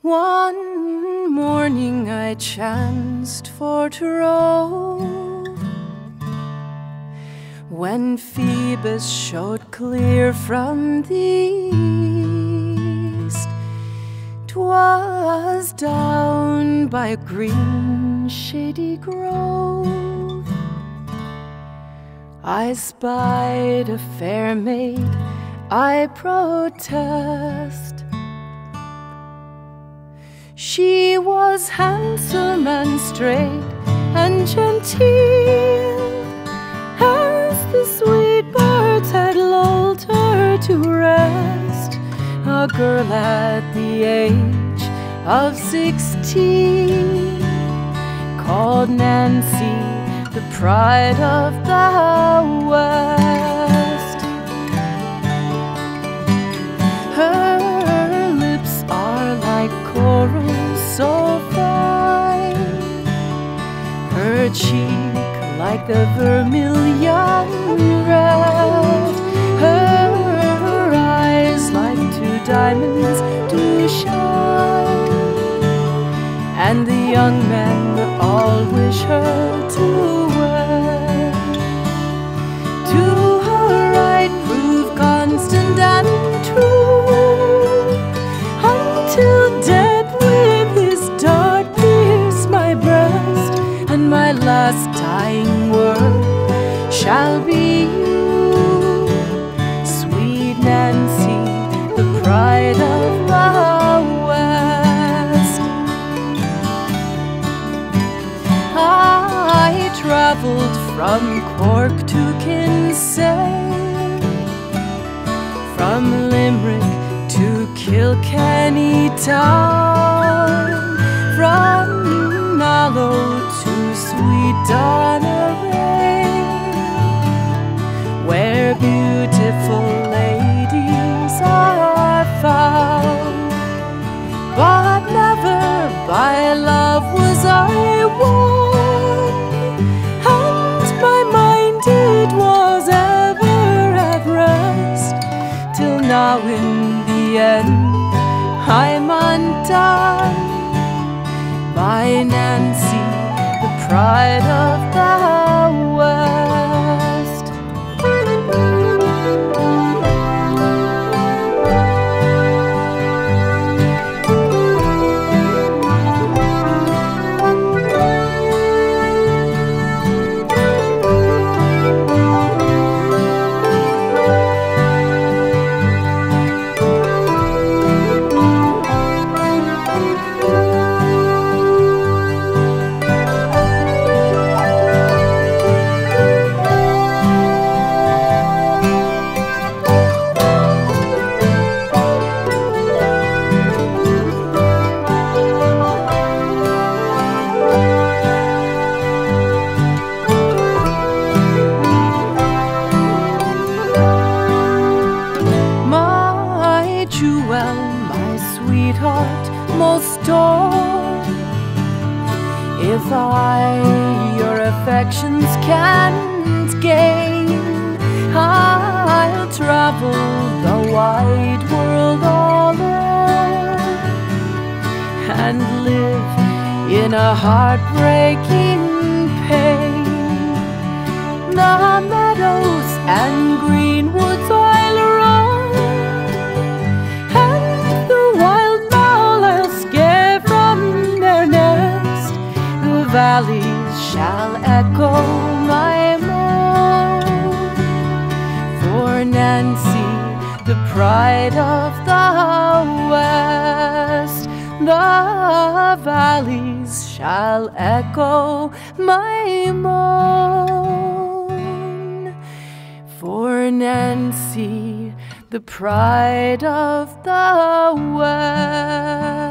One morning I chanced for to roam, when Phoebus showed clear from the east. 'Twas down by a green shady grove I spied a fair maid, I protest. She was handsome and straight and genteel, as the sweet birds had lulled her to rest. A girl at the age of 16, called Nancy, the pride of the West. Her lips are like coral so fine, her cheek like the vermilion red, her eyes like two diamonds do shine, and the young men all wish her to wed. To her I'd prove constant and true, until death with his dart pierce my breast, and my last dying word shall be you, sweet Nancy, the pride of the West. I traveled from Cork to Kinsale, from Limerick to Kilkenny town, from Mallow to sweet Donaray, where beautiful ladies are found. But never by love was I won, and my mind it was ever at rest, till now in the end I'm undone by Nancy, the pride of the West. Jewel, my sweetheart, most adored, if I your affections can't gain, I'll travel the wide world all o'er, and live in a heartbreaking pain. The meadows and greenwoods I'll roam, valleys shall echo my moan, for Nancy, the pride of the West. The valleys shall echo my moan, for Nancy, the pride of the West.